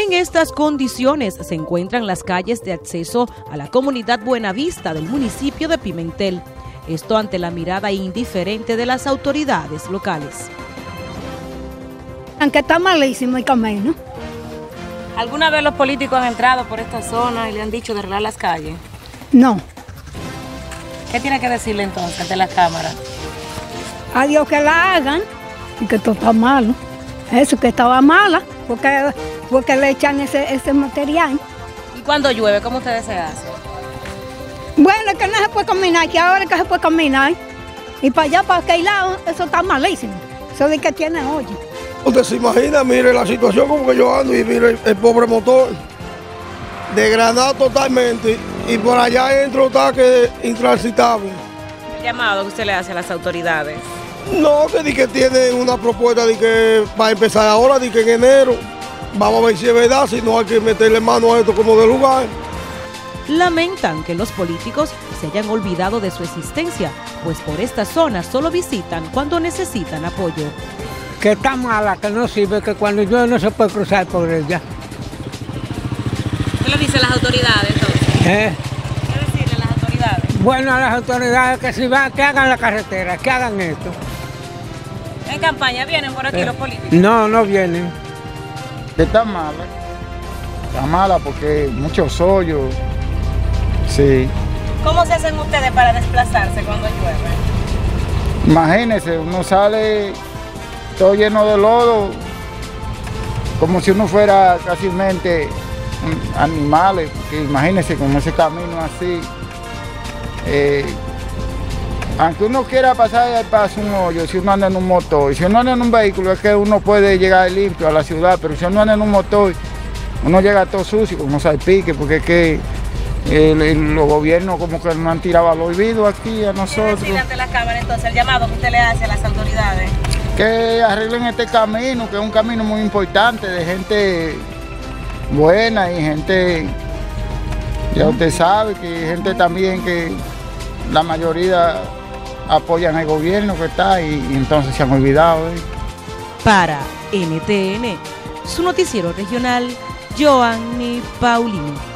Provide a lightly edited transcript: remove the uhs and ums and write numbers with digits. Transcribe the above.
En estas condiciones se encuentran las calles de acceso a la comunidad Buenavista del municipio de Pimentel. Esto ante la mirada indiferente de las autoridades locales. Aunque está malísimo el camino. ¿Alguna vez los políticos han entrado por esta zona y le han dicho de arreglar las calles? No. ¿Qué tiene que decirle entonces ante la cámara? A Dios que la hagan y que todo está malo. Eso que estaba mala, porque le echan ese material. ¿Y cuando llueve, cómo ustedes se hacen? Bueno, es que no se puede caminar, que ahora es que se puede caminar. Y para allá, para aquel lado, eso está malísimo. Eso de que tiene hoyo. Usted se imagina, mire la situación como que yo ando y mire el pobre motor degradado totalmente y por allá entro está que intransitable. ¿El llamado que usted le hace a las autoridades? No, que di que tiene una propuesta de que va a empezar ahora, de que en enero vamos a ver si es verdad, si no hay que meterle mano a esto como de lugar. Lamentan que los políticos se hayan olvidado de su existencia, pues por esta zona solo visitan cuando necesitan apoyo. Que está mala, que no sirve, que cuando llueve no se puede cruzar por ella. ¿Qué le dicen las autoridades entonces? ¿Qué decirle a las autoridades? Bueno, a las autoridades que si van, que hagan la carretera, que hagan esto. ¿En campaña vienen por aquí los políticos? No, no vienen. Está mala porque muchos hoyos, sí. ¿Cómo se hacen ustedes para desplazarse cuando llueve? Imagínense, uno sale todo lleno de lodo, como si uno fuera casi animales, porque imagínense con ese camino así. Aunque uno quiera pasar el paso un hoyo, si uno anda en un motor, y si uno anda en un vehículo es que uno puede llegar limpio a la ciudad, pero si uno anda en un motor, uno llega todo sucio, como salpique, porque es que los gobiernos como que nos han tirado al olvido aquí a nosotros. ¿Qué decirle ante la cámara entonces el llamado que usted le hace a las autoridades? Que arreglen este camino, que es un camino muy importante de gente buena y gente, ya usted sabe, que hay gente también que la mayoría apoyan al gobierno que está y entonces se han olvidado. Para NTN, su noticiero regional, Joanny Paulino.